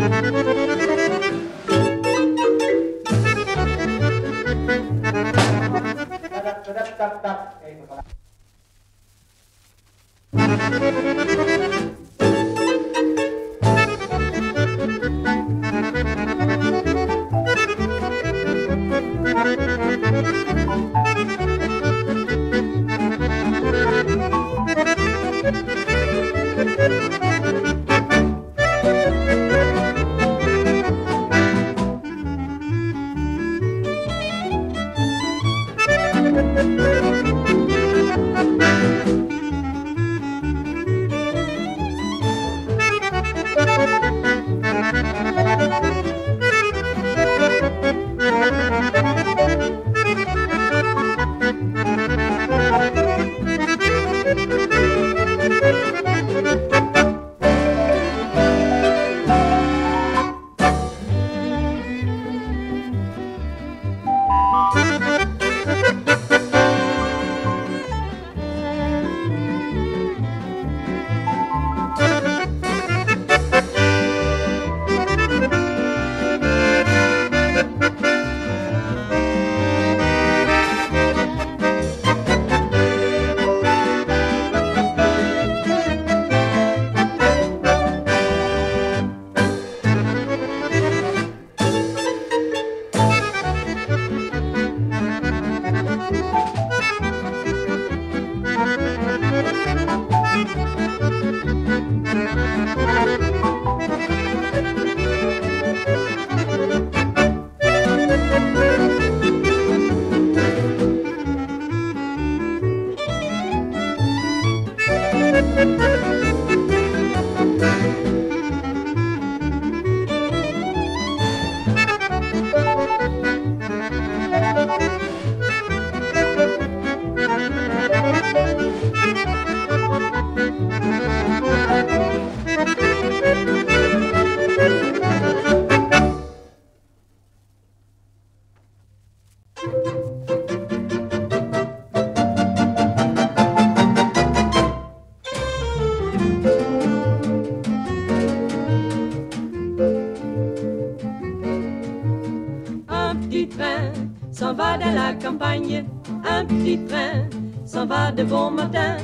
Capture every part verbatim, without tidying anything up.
s'en va dans la campagne, un petit train s'en va de bon matin.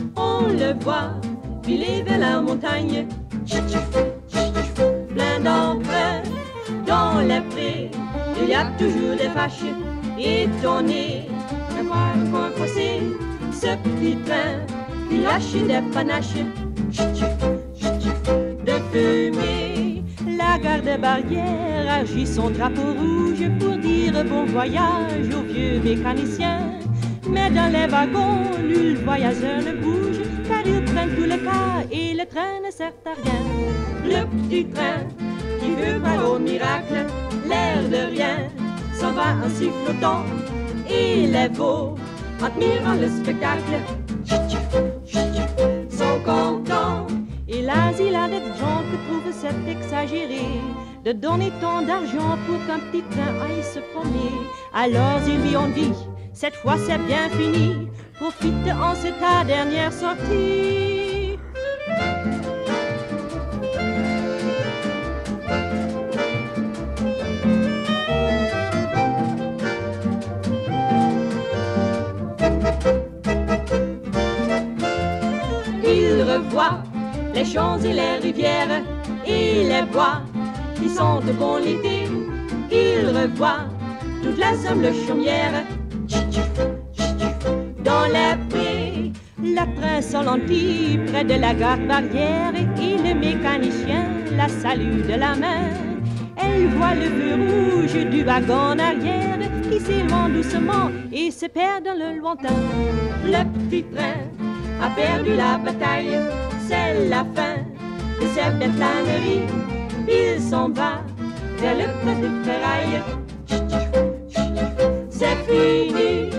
On le voit filer vers la montagne, plein d'emprunts dans les prés. Il y a toujours des vaches étonnées de voir qu'on passer ce petit train qui lâche des panaches de fumée. La garde barrière agit son drapeau rouge pour dire bon voyage aux vieux mécaniciens. Mais dans les wagons, nul voyageur ne bouge, car ils prennent tous les cas et le train ne sert à rien. Le petit train qui veut voir au miracle, l'air de rien, s'en va en sifflotant, et les veaux, admirant le spectacle, sont contents. Hélas, il a des gens qui trouvent c'est exagéré de donner tant d'argent pour qu'un petit train aille se promener. Alors ils lui ont dit, cette fois c'est bien fini, profite en c'est ta dernière sortie. Il revoit les champs et les rivières et les bois qui sont de bon l'été. Il revoit toutes les humbles chaumières dans les prés. La prince en lentille près de la garde barrière et le mécanicien la salue de la main. Elle voit le feu rouge du wagon en arrière qui s'éloigne doucement et se perd dans le lointain. Le petit train a perdu la bataille, c'est la fin de cette belle flânerie. Il s'en va vers le petit ferraille. C'est fini.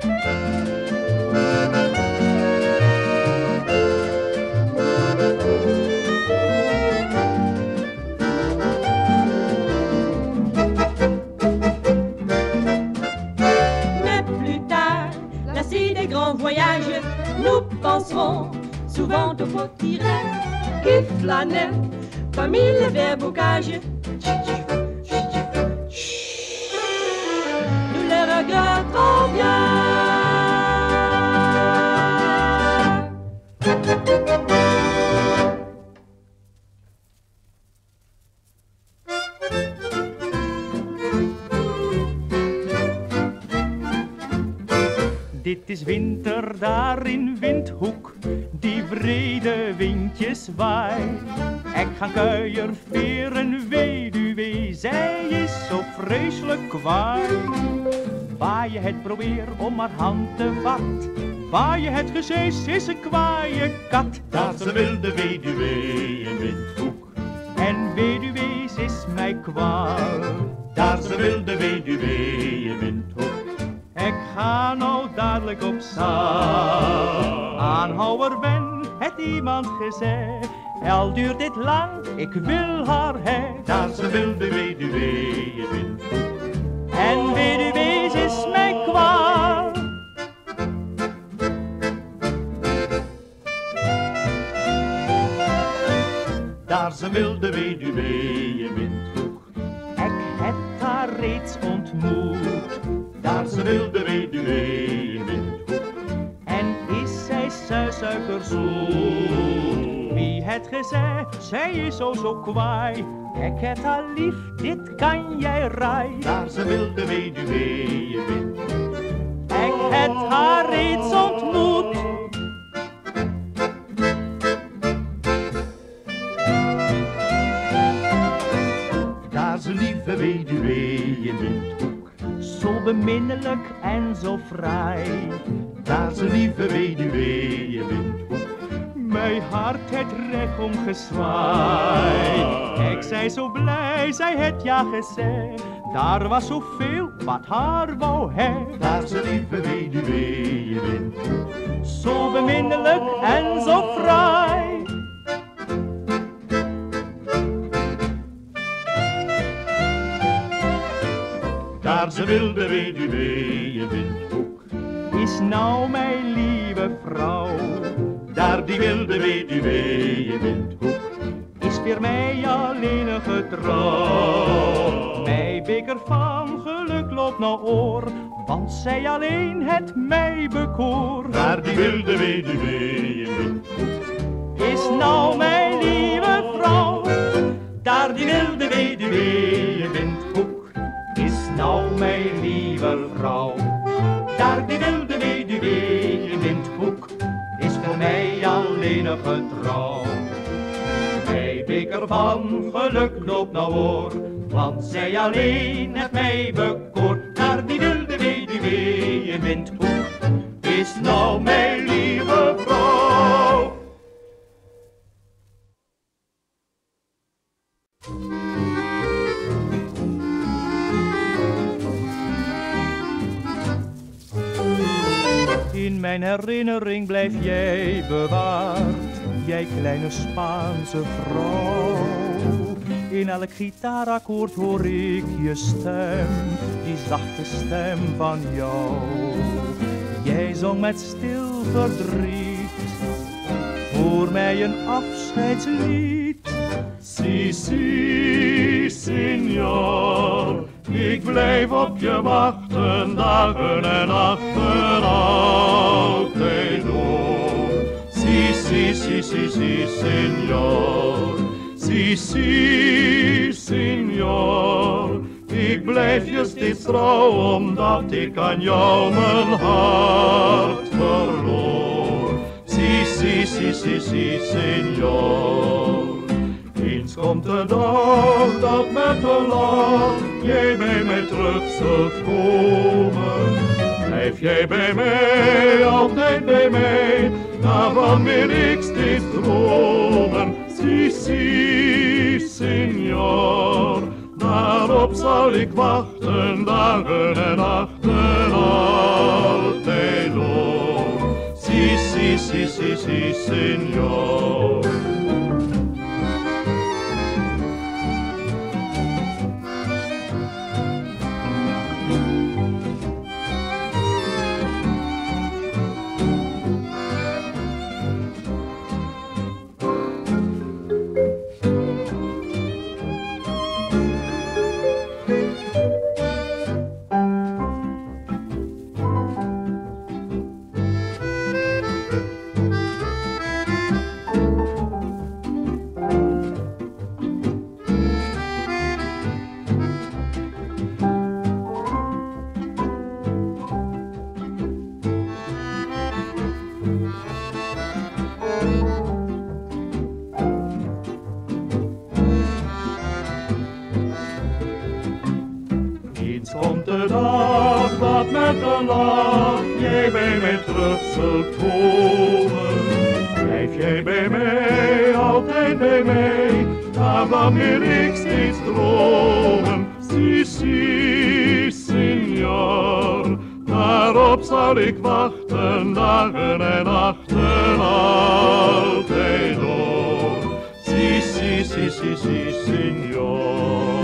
Mais plus tard, lassés des grands voyages, nous penserons souvent au petit train qui flânait comme il fait boucage. Nous le regrettons bien. Dit is winter daar in Windhoek, die vrede windjes waai. Ik ga kuierveren, weduwee, zij is zo vreselijk kwaai. Waar je het probeer om haar hand te vat, waar je het gezees is een kwaaie kat. Daar ze wilde weduwee in Windhoek, en weduwees is mij kwaal. daar ze wilde weduwee in Windhoek. Ik ga nou dadelijk op stap. Aanhouwer ben, het iemand gezegd. Al duurt dit lang, ik wil haar hè. Daar ze wilde weduwee in Windhoek, En weduwees is mij kwaal. daar ze wilde weduwee in Windhoek. Ik heb haar reeds ontmoet. Daar ze wilde weduwee in Windhoek, En is zij suikerzoet? Wie het gezegd, zij is zo zo kwaai. Ik heb haar lief, dit kan jij rijden. daar ze wilde weduwee in Windhoek. Ik heb haar reeds ontmoet. Daar ze lieve weduwee in Windhoek, Zo beminnelijk en zo vrij. daar ze lieve weduwee in Windhoek. Mijn hart het recht omgezwaaid. Ik zei zo blij, zij het ja gezegd. Daar was zoveel wat haar wou hè. Daar ze lieve weduwee in Windhoek, Zo beminnelijk en zo vrij. daar ze wilde weduwee in Windhoek. Is nou mijn lieve vrouw. Daar die wilde weduwee in Windhoek, Is voor mij alleen een getrouw. Mijn beker van geluk loopt naar oor. Want zij alleen het mij bekoor. daar die wilde weduwee in Windhoek. Is nou mijn lieve vrouw. Daar die wilde weduwee in Windhoek. Is nou mijn lieve vrouw. Daar die wilde weduwee in Windhoek. Is voor mij alleen een getrouw. Mijn beker van geluk loopt nou oor. Want zij alleen het mij bekoort. Daar die wilde weduwee in Windhoek. Is nou mijn lieve vrouw. In mijn herinnering blijf jij bewaard, jij kleine Spaanse vrouw. In elk gitaarakkoord hoor ik je stem, die zachte stem van jou. Jij zong met stil verdriet, voor mij een afscheidslied. Si, si, signor, ik blijf op je wachten, dagen en nachten altijd door. Si, si, si, si, si, signor, si, si, signor, ik blijf je steeds trouw, omdat ik aan jou mijn hart verloor. Si, si, si, si, si, signor. Eens komt de dag dat met een lach jij bij mij terug zult komen. Blijf jij bij mij, altijd bij mij, daarvan wil ik steeds dromen. Si, si, signor, daarop zal ik wachten, dagen en nachten altijd door. Si, si, si, si, si, signor. komt de dag dat met een lach jij bij mij terug zult komen. Blijf jij bij mij, altijd bij mij, daar wanneer ik steeds dromen. Si, si, signor, daarop zal ik wachten, dagen en nachten altijd door. Si, si, si, si, si, signor.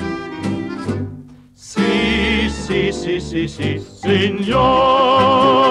Si, si, si, si, si, signor.